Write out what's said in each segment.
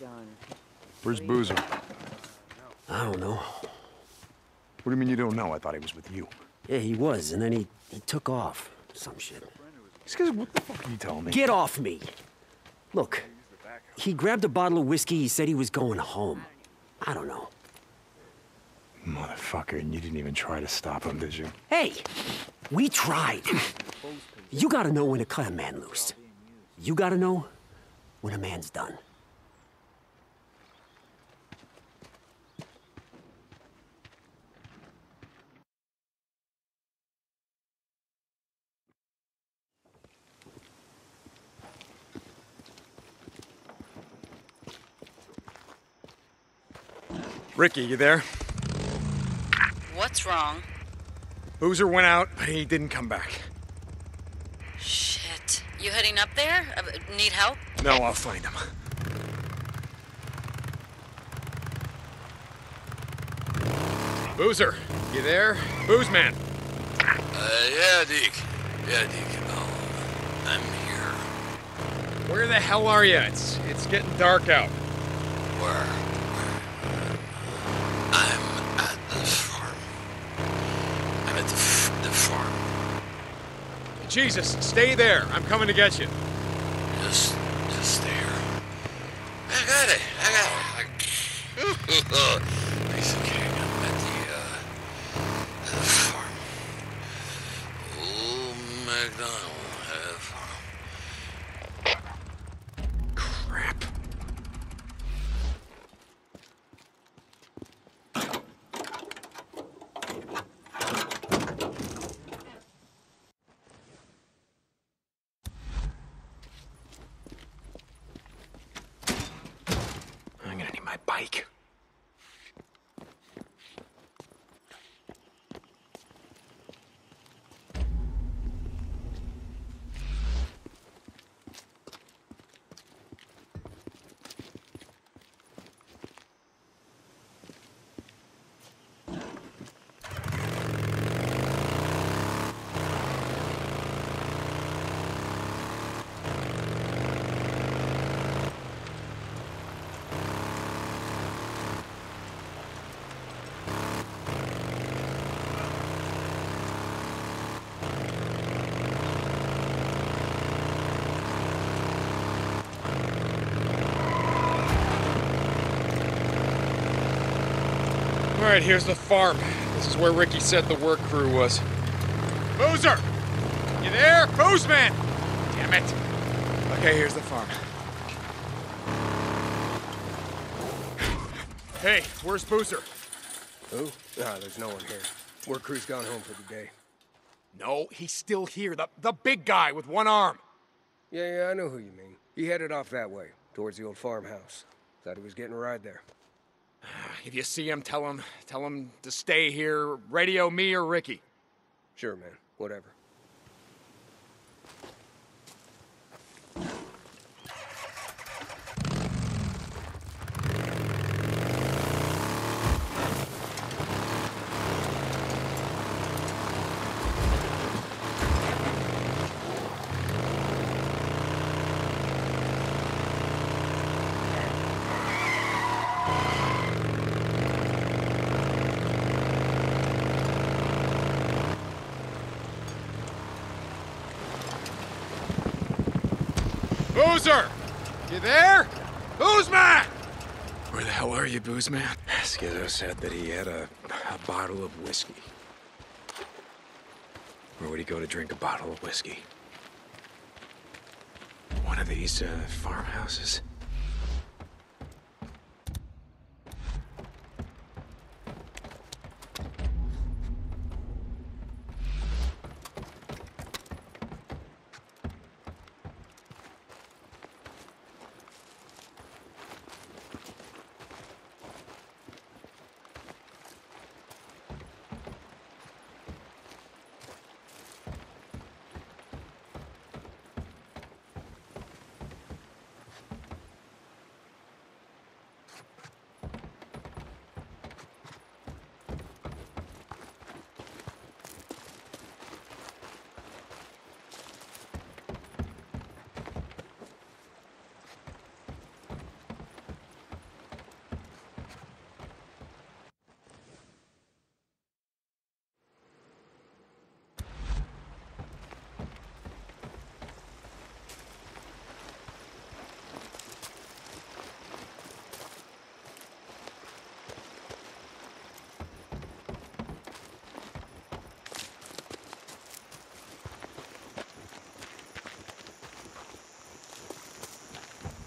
Where's Boozer? I don't know. What do you mean you don't know? I thought he was with you. Yeah, he was, and then he took off. Some shit. These guys, what the fuck are you telling me? Get off me! Look, he grabbed a bottle of whiskey, he said he was going home. I don't know. Motherfucker, and you didn't even try to stop him, did you? Hey! We tried. You gotta know when to cut a man loose. You gotta know when a man's done. Ricky, you there? What's wrong? Boozer went out, but he didn't come back. Shit. You heading up there? Need help? No, I'll find him. Boozer, you there? Boozman. Yeah, Deke. Yeah, Deke. Oh, I'm here. Where the hell are you? It's getting dark out. Where? I'm at the farm. I'm at the farm. Jesus, stay there. I'm coming to get you. Just stay here. I got it. Nice and okay. I'm at the farm. Old MacDonald had a farm. Crap. I'm gonna need my bike. All right, here's the farm. This is where Ricky said the work crew was. Boozer! You there? Boozman! Damn it. Okay, here's the farm. Hey, where's Boozer? Who? Nah, there's no one here. Work crew's gone home for the day. No, he's still here. The big guy with one arm. Yeah, I know who you mean. He headed off that way, towards the old farmhouse. Thought he was getting a ride there. If you see him, tell him to stay here. Radio me or Ricky. Sure, man. Whatever. Boozer! You there? Boozman! Where the hell are you, Boozman? Skizzo said that he had a bottle of whiskey. Where would he go to drink a bottle of whiskey? One of these farmhouses?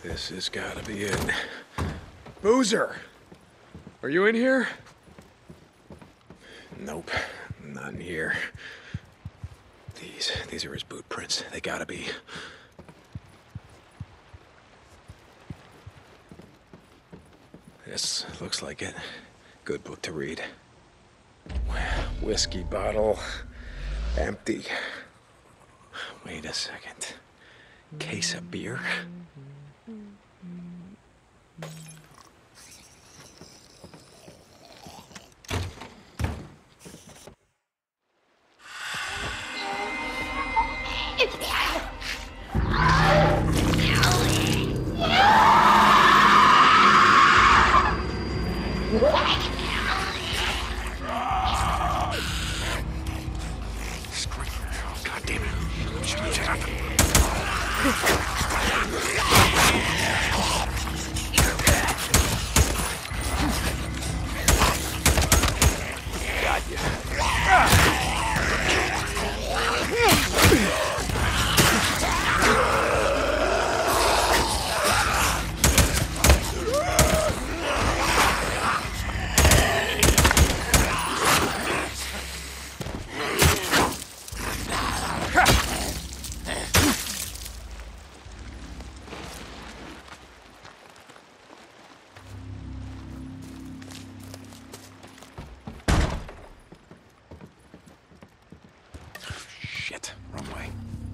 This has gotta be it. Boozer! Are you in here? Nope, not in here. These are his boot prints. They gotta be. This looks like it. Good book to read. Whiskey bottle. Empty. Wait a second. Case of beer? Shit, wrong way.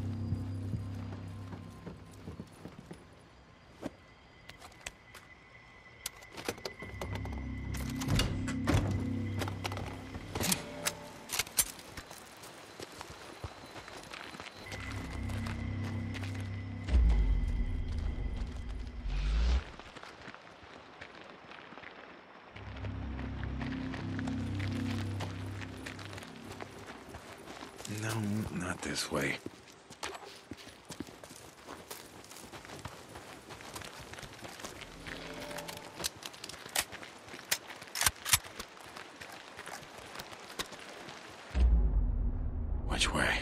No, not this way. Which way?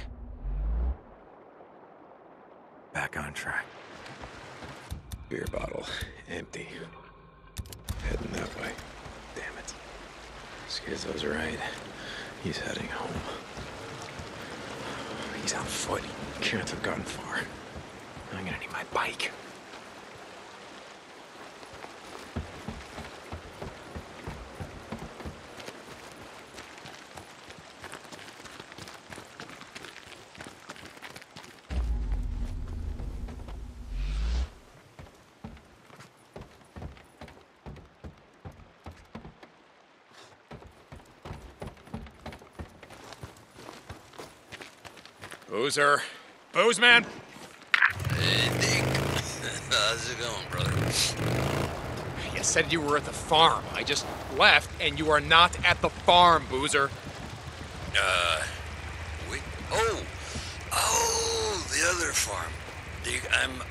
Back on track. Beer bottle, empty. Heading that way. Damn it. Schizo's right. He's heading home. He's on foot. He can't have gotten far. I'm gonna need my bike. Boozer. Boozman! Hey, Dick. How's it going, brother? You said you were at the farm. I just left, and you are not at the farm, Boozer. Wait. Oh, the other farm. Dick,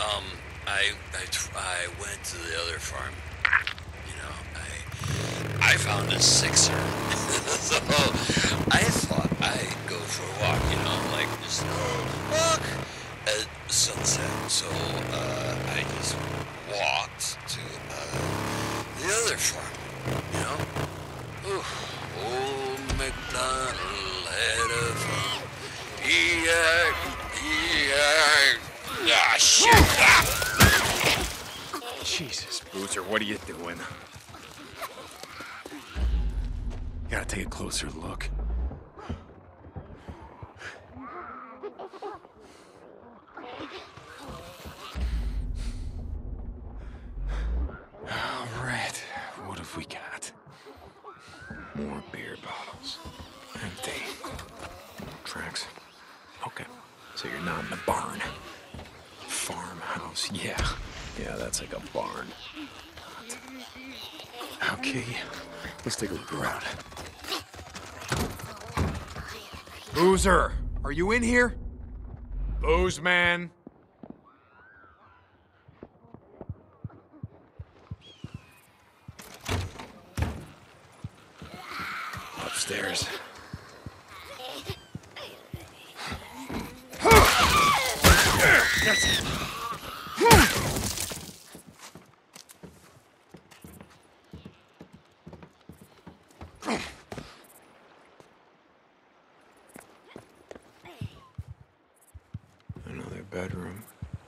I went to the other farm. You know, I found a sixer. So I thought I'd go for a walk, you know, like just walk at sunset. So I just walked to the other farm, you know. Ooh, old MacDonald had a farm. Ah, shit. Jesus, Boozer, what are you doing? Gotta take a closer look. All right, what have we got? More beer bottles. Empty. Tracks. Okay, so you're not in the barn. Farmhouse, yeah. Yeah, that's like a barn. Okay, let's take a look around. Boozer, are you in here? Boozman. Upstairs. That's it. bedroom.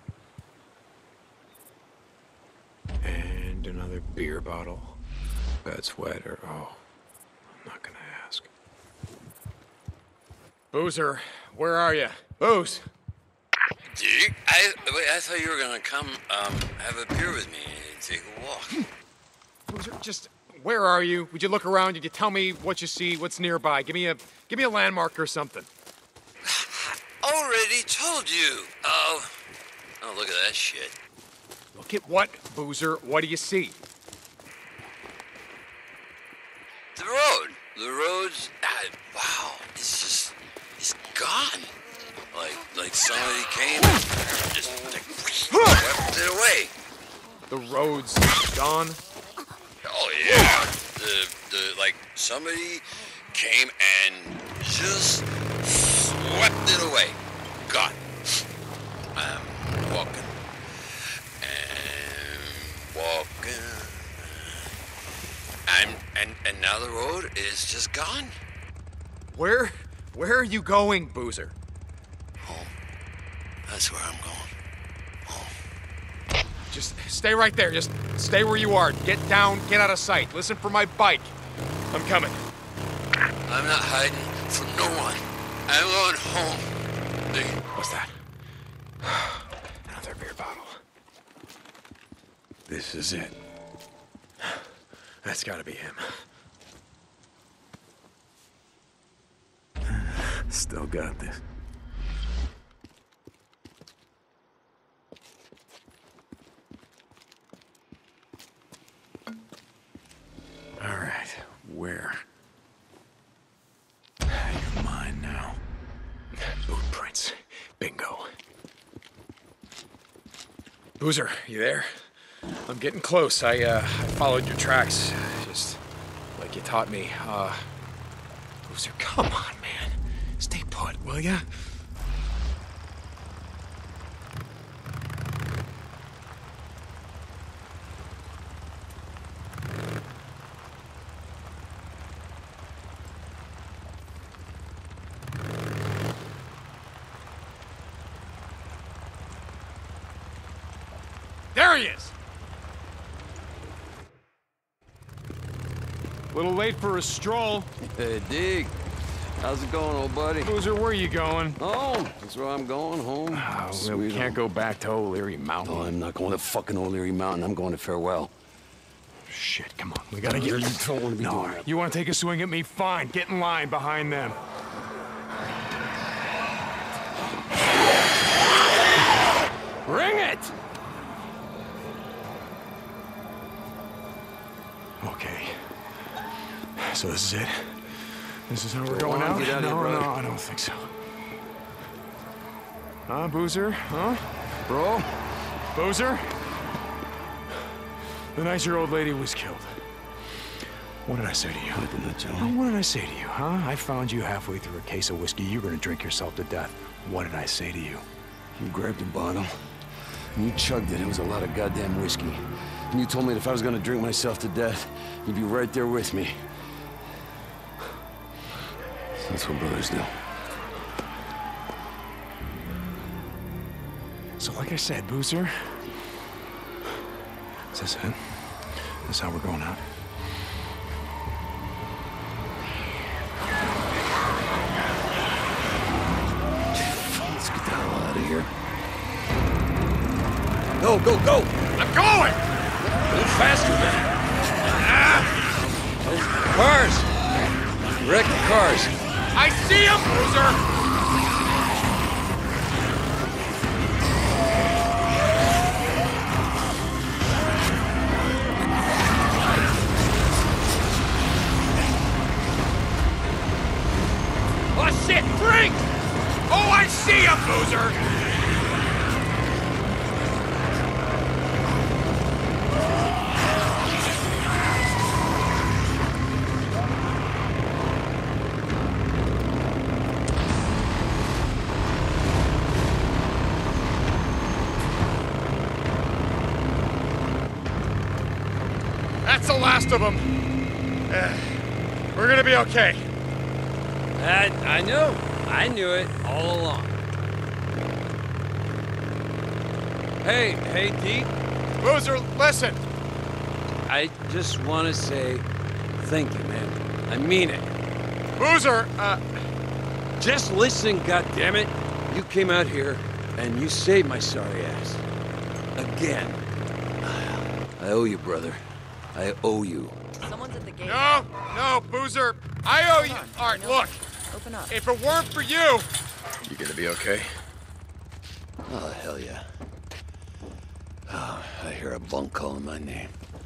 And another beer bottle. Bed's wet or, oh, I'm not gonna ask. Boozer, where are you? Booze! Dick, I thought you were gonna come, have a beer with me and take a walk. Boozer, just, where are you? Would you look around? Did you tell me what you see, what's nearby? Give me a landmark or something. Already told you. Oh, look at that shit. Look at what, Boozer? What do you see? The road. The road's, wow, it's gone. Like somebody came and just swept it away. The road's gone? Oh yeah. Like somebody came and just swept it away. Gone. I'm walking. And walking. And now the road is just gone. Where are you going, Boozer? Home. That's where I'm going. Home. Just stay right there. Just stay where you are. Get down, get out of sight. Listen for my bike. I'm coming. I'm not hiding from no one. I'm going home. What's that? Another beer bottle. This is it. That's gotta be him. Still got this. All right, where? You're mine now. Boot prints. Bingo. Boozer, you there? I'm getting close. I followed your tracks, just like you taught me. Boozer, come on, man. Stay put, will ya? There he is! A little late for a stroll. Hey, Dig. How's it going, old buddy? Boozer, where are you going? Home. That's where I'm going, home. Oh, we can't go back to O'Leary Mountain. No, I'm not going to fucking O'Leary Mountain. I'm going to Farewell. Shit, come on. We gotta get... You don't want to be doing that. You want to take a swing at me? Fine. Get in line behind them. Bring it! Okay. So this is it? This is how we're Go going on, out? get out of here, brother. No, I don't think so. Huh, Boozer? Huh? Bro? Boozer? The night your old lady was killed. What did I say to you? What did I tell Oh, you? what did I say to you, huh? I found you halfway through a case of whiskey. You're gonna drink yourself to death. What did I say to you? You grabbed a bottle, and you chugged it. It was a lot of goddamn whiskey. And you told me that if I was gonna drink myself to death, you'd be right there with me. That's what brothers do. So like I said, Boozer, is this it? This is how we're going out? Let's get the hell out of here. Go, go, go! I'm going! A little faster, man. Those cars! Wreck the cars. I see him, Boozer! Oh, shit! Drink! Oh, I see him, Boozer! That's the last of them. We're gonna be okay. I knew. I knew it all along. Hey, Deke. Boozer, listen! I just want to say thank you, man. I mean it. Boozer, Just listen, goddammit. You came out here, and you saved my sorry ass. Again. I owe you, brother. I owe you. Someone's at the gate. No, Boozer. I owe you. All right, look. Open up. If it weren't for you... You gonna be okay? Oh, hell yeah. Oh, I hear a bunk calling my name.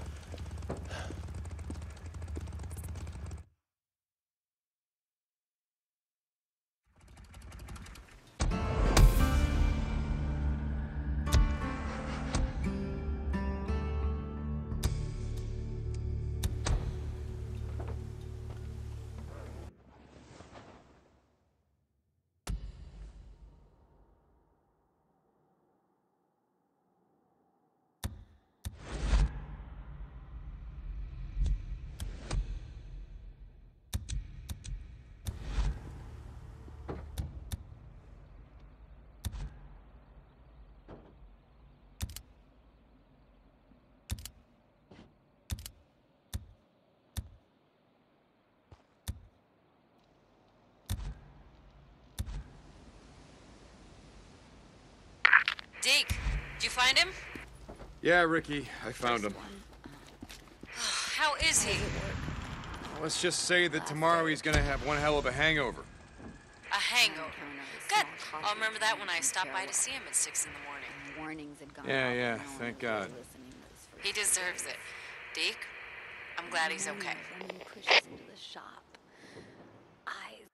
Deke, did you find him? Yeah, Ricky, I found him. How is he? Let's just say that tomorrow he's gonna have one hell of a hangover. A hangover. Good. I'll remember that when I stop by to see him at 6 in the morning. Warnings had gone Yeah, out, no thank one was God. listening to this first He deserves it. Deke, I'm glad he's okay. Running pushes into the shop. Eyes.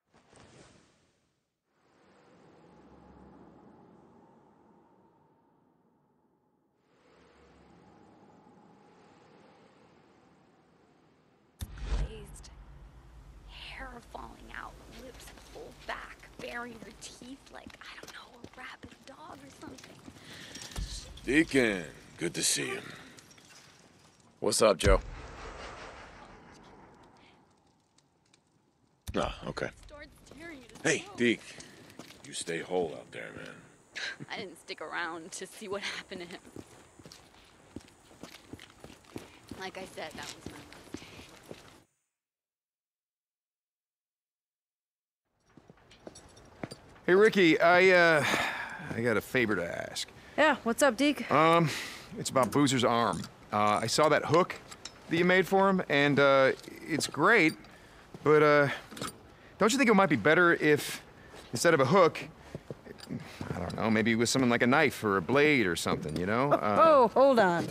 Glazed. Hair falling out. Lips pulled back. Baring her teeth like, I don't know, a rabid dog or something. Deacon, good to see you. What's up, Joe? Ah, okay. Starts tearing at his Hey, throat. Deke. You stay whole out there, man. I didn't stick around to see what happened to him. Like I said, that was my mistake. Hey, Ricky, I got a favor to ask. Yeah, what's up, Deke? It's about Boozer's arm. I saw that hook that you made for him, and it's great, but don't you think it might be better if, instead of a hook, I don't know, maybe with something like a knife or a blade or something, you know? Oh, hold on.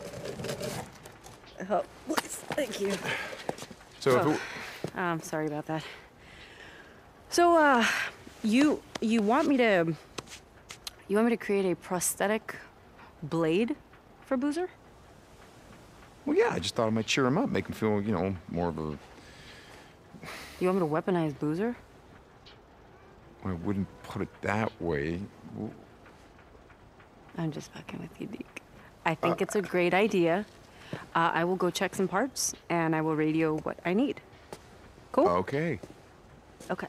Oh, please, thank you. So if it, I'm sorry about that. So, you want me to create a prosthetic blade for Boozer? well, yeah, I just thought it might cheer him up, make him feel, you know, more of a... You want me to weaponize Boozer? I wouldn't put it that way. I'm just fucking with you, Deke. I think it's a great idea. I will go check some parts, and I will radio what I need. Cool? Okay. Okay.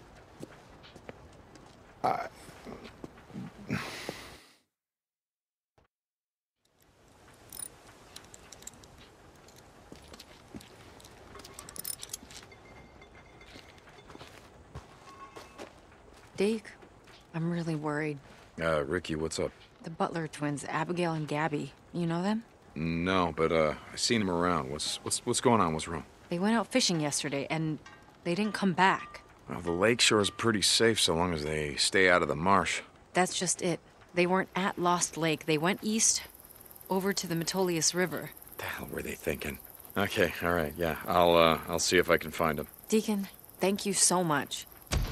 Deke, I'm really worried. Ricky, what's up? The Butler twins, Abigail and Gabby. You know them? No, but I seen him around. What's going on? What's wrong? They went out fishing yesterday, and they didn't come back. Well, the lakeshore is pretty safe so long as they stay out of the marsh. That's just it. They weren't at Lost Lake. They went east, over to the Metolius River. What the hell were they thinking? Okay, all right, yeah. I'll see if I can find him. Deacon, thank you so much.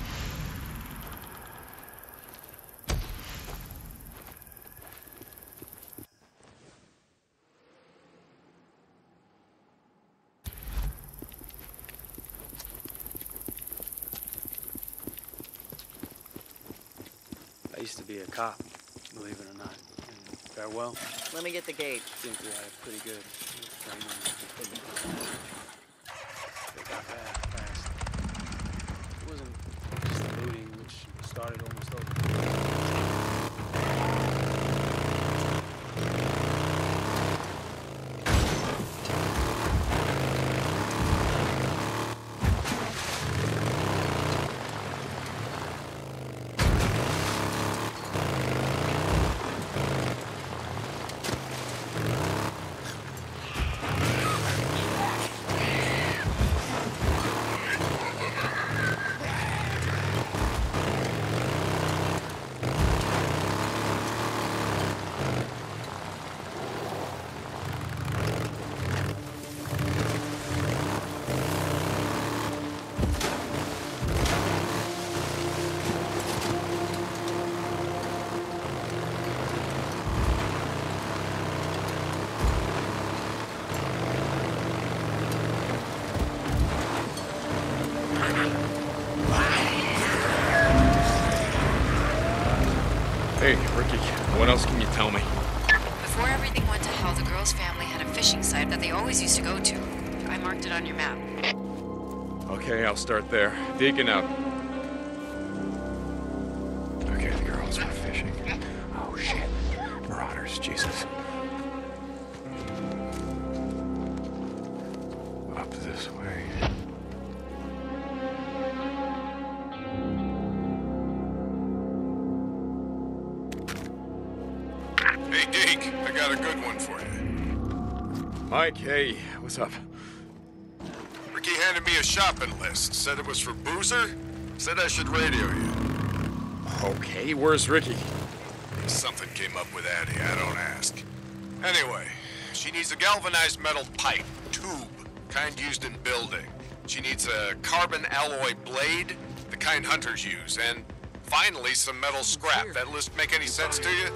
I used to be a cop, believe it or not. And farewell. Let me get the gate. I think we had a pretty good training. They got bad fast. It wasn't just the looting, which started almost over. Hey, Ricky, what else can you tell me? Before everything went to hell, the girl's family had a fishing site that they always used to go to. I marked it on your map. Okay, I'll start there. Deacon out. Okay, the girls were fishing. Oh, shit. Marauders, Jesus. Up this way. Hey, Deke, I got a good one for you. Mike, hey, what's up? Ricky handed me a shopping list. Said it was for Boozer. Said I should radio you. Okay, where's Ricky? Something came up with Addie, I don't ask. Anyway, she needs a galvanized metal pipe, tube, kind used in building. She needs a carbon alloy blade, the kind hunters use, and finally some metal scrap. That list make any sense to you?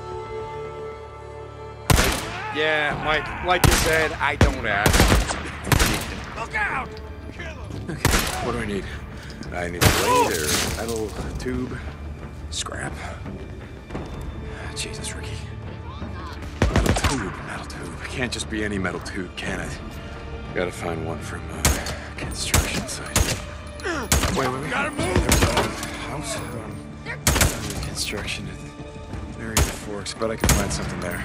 Yeah, Mike, like you said, I don't ask. Look out! Okay, what do I need? I need a blade or metal tube, scrap. Jesus, Ricky. Metal tube. Can't just be any metal tube, can it? Gotta find one from a construction site. Wait. Gotta move! House? Construction at area Forks, but I can find something there.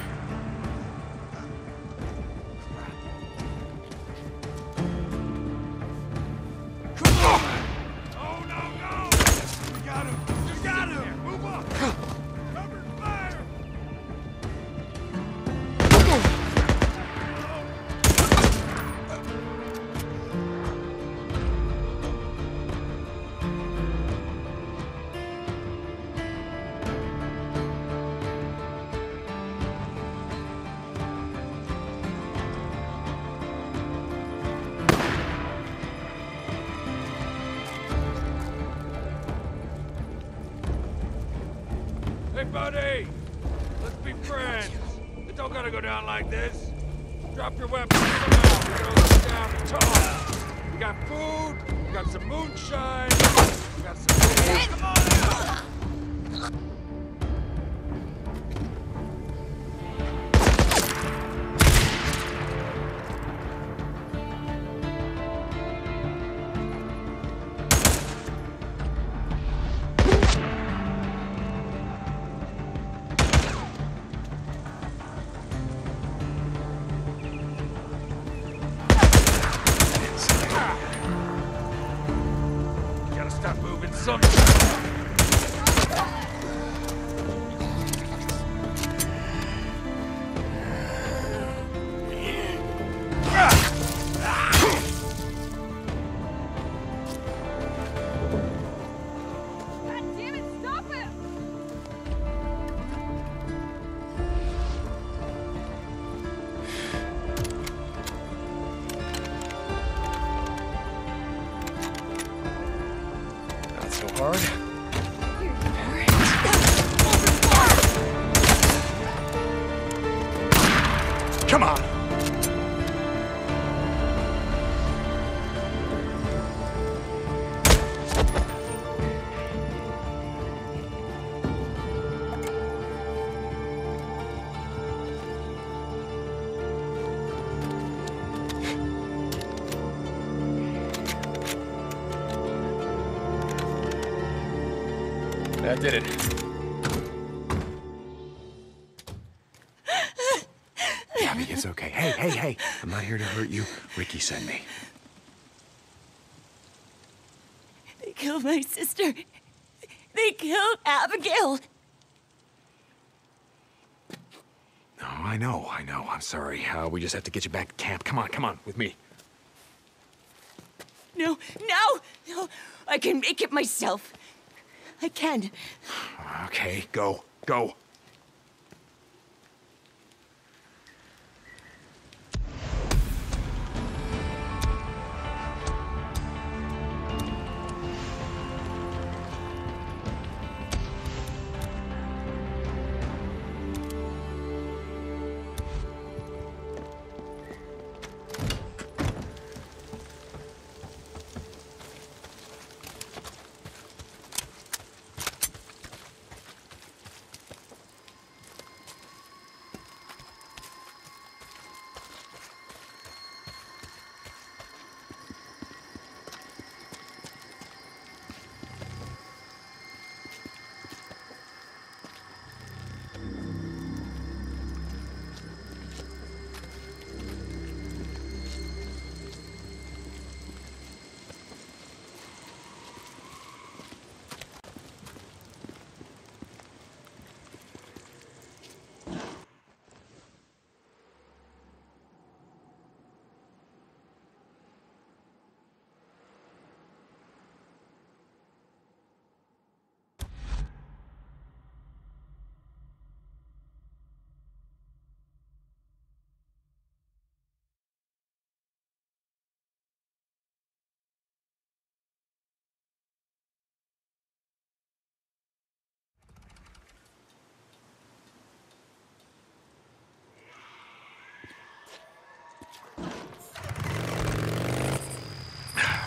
Hey, buddy! Let's be friends. It don't gotta go down like this. Drop your weapons. Come out. We're gonna look down and talk. We got food. We got some moonshine. We got some... Come on out! Stop moving, son. Hard. Come on. That did it. Abby, it's okay. Hey. I'm not here to hurt you. Ricky sent me. They killed my sister. They killed Abigail. No, I know. I'm sorry. We just have to get you back to camp. Come on, with me. No. I can make it myself. I can. Okay, go.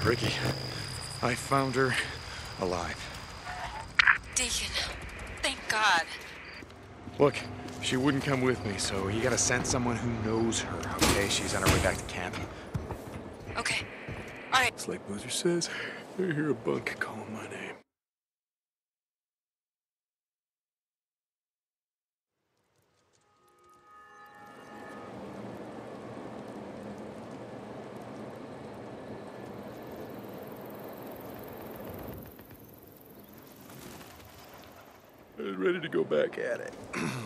Ricky, I found her alive. Deacon, thank God. Look, she wouldn't come with me, so you gotta send someone who knows her, okay? She's on her way back to camp. Okay. All right. It's like Boozer says, I hear a bunk calling my name. I was ready to go back at it.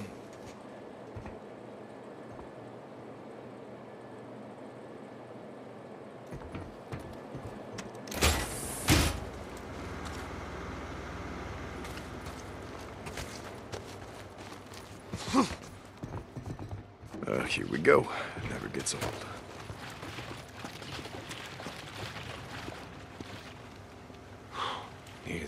Here we go. Never gets old. Needed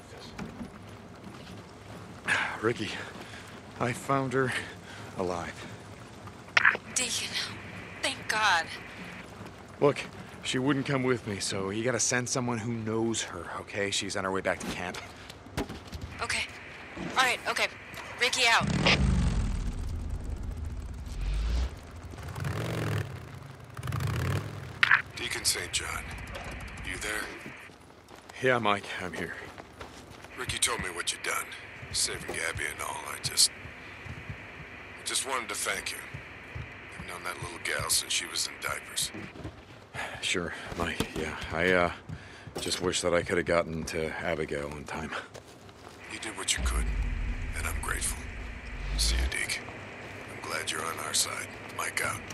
this. Ricky, I found her alive. Deacon, thank God. Look, she wouldn't come with me, so you gotta send someone who knows her, okay? She's on her way back to camp. Okay. All right, okay. Ricky out. Deacon St. John, you there? Yeah, Mike, I'm here. Ricky told me what you'd done, saving Gabby and all. I just wanted to thank you. I've known that little gal since she was in diapers. Sure, Mike, yeah. I just wish that I could have gotten to Abigail in time. You did what you could, and I'm grateful. See you, Deke. I'm glad you're on our side. Mike out.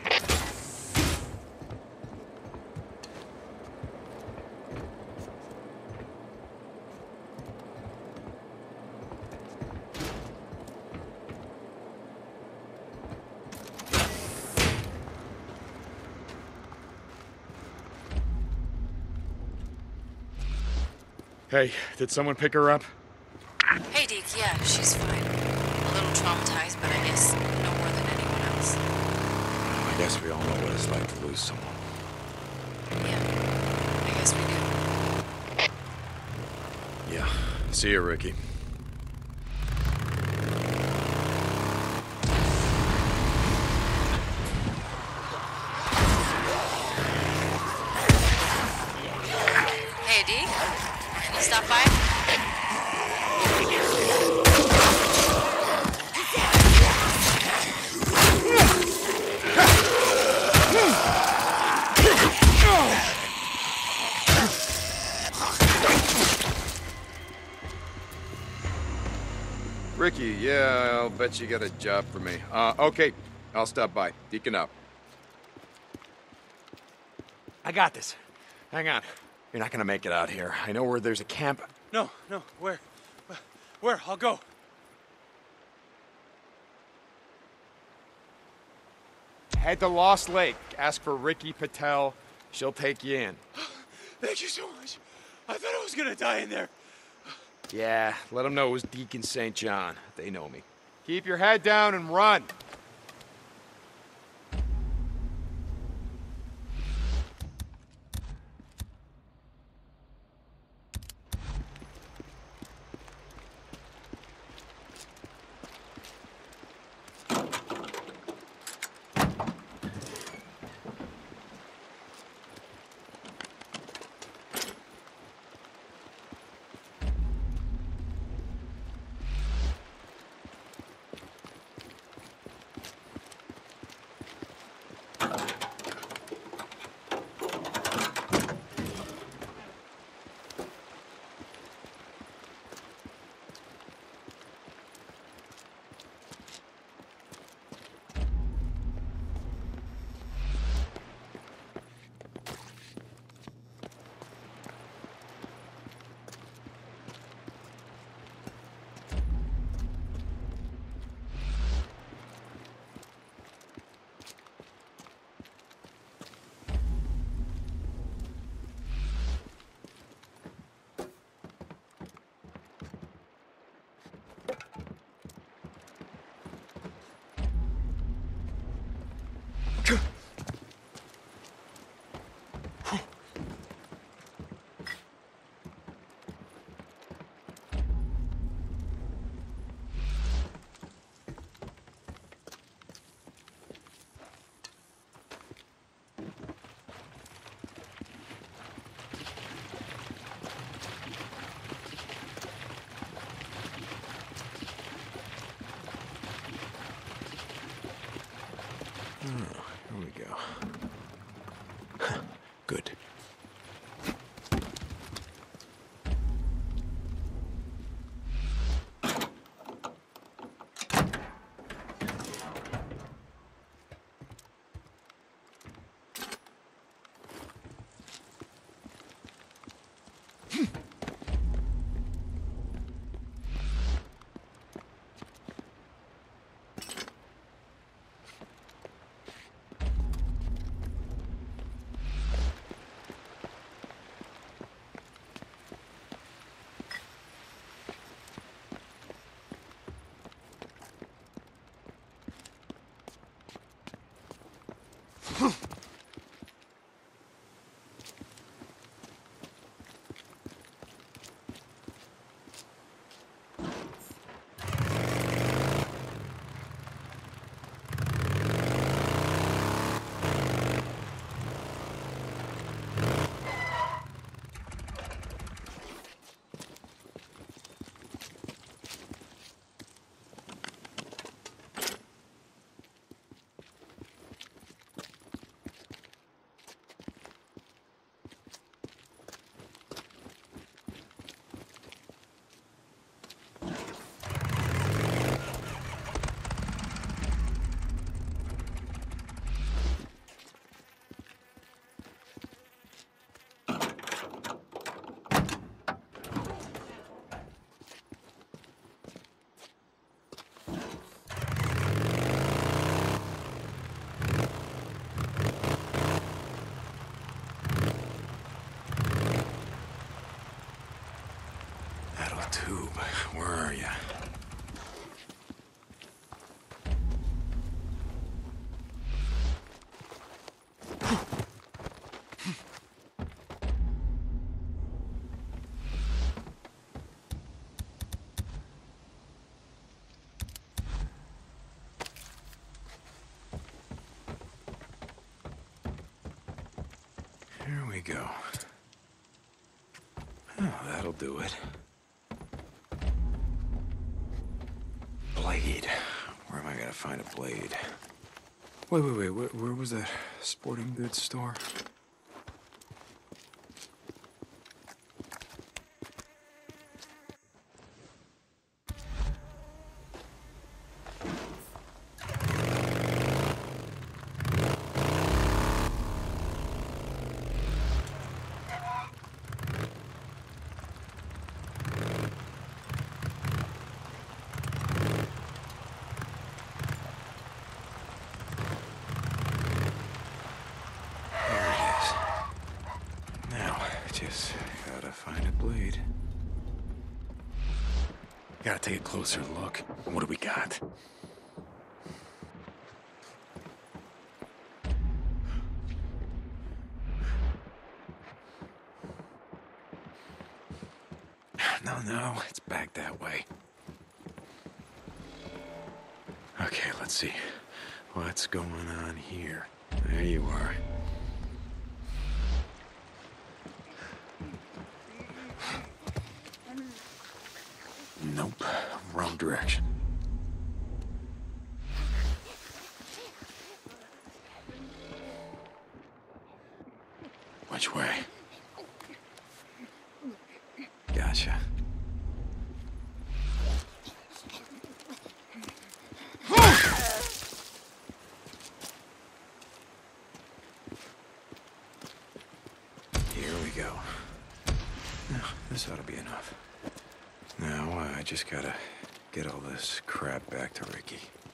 Hey, did someone pick her up? Hey, Deke, yeah, she's fine. A little traumatized, but I guess no more than anyone else. I guess we all know what it's like to lose someone. Yeah, I guess we do. Yeah. See you, Ricky. Hey, Deke, can you stop by? Ricky, yeah, I'll bet you got a job for me. Okay, I'll stop by. Deacon up. I got this. Hang on. You're not gonna make it out here. I know where there's a camp. No, where? Where? I'll go. Head to Lost Lake. Ask for Ricky Patel. She'll take you in. Thank you so much. I thought I was gonna die in there. Yeah, let them know it was Deacon St. John. They know me. Keep your head down and run. Tube, where are you? Here we go. Oh, that'll do it. Blade. Where am I gonna find a blade? Wait, where was that sporting goods store? Gotta take a closer look. What do we got? No, it's back that way. Okay, let's see. What's going on here? There you are. Nope, wrong direction. Which way? Gotcha. Here we go. This ought to be enough. Now, I just gotta get all this crap back to Ricky.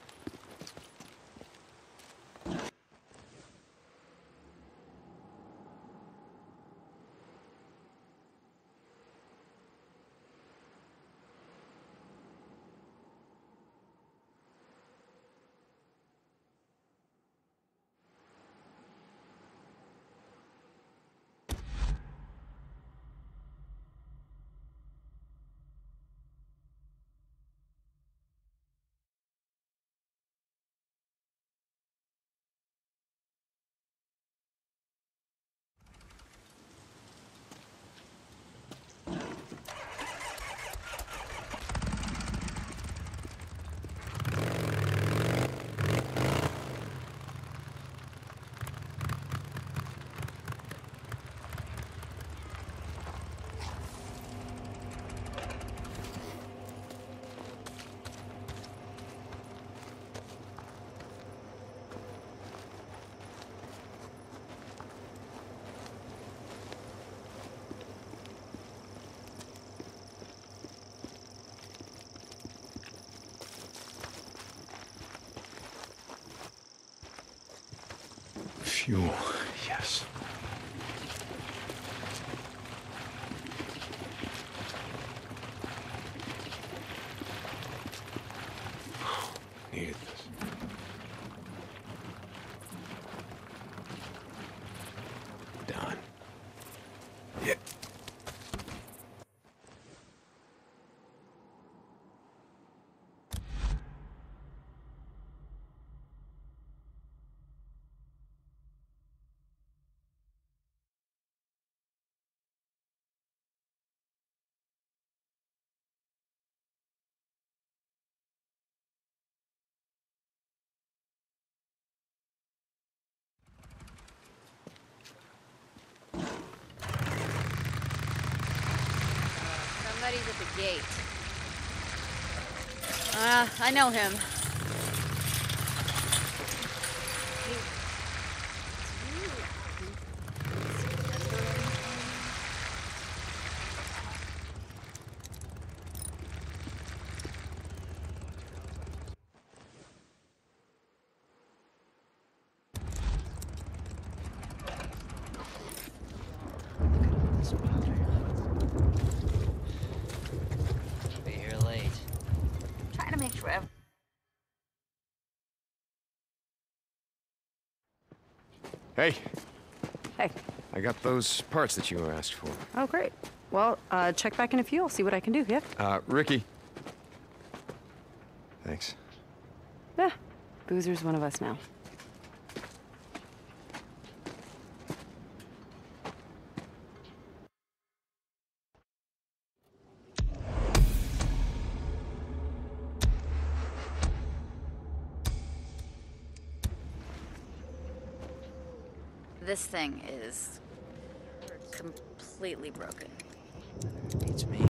Fuel, yes. Needed this. Done. Yeah. Somebody's at the gate. I know him. Hey. Hey. I got those parts that you asked for. Oh, great. Well, check back in a few. I'll see what I can do, yeah? Ricky. Thanks. Yeah. Boozer's one of us now. This thing is completely broken. It's me.